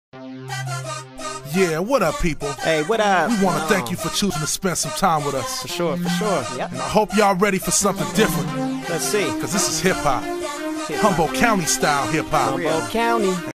Yeah, what up, people? Hey, what up? We want to thank you for choosing to spend some time with us. For sure, for sure. Yep. And I hope y'all ready for something different. Let's see. Because this is hip-hop. Humboldt County style hip-hop. Humboldt County.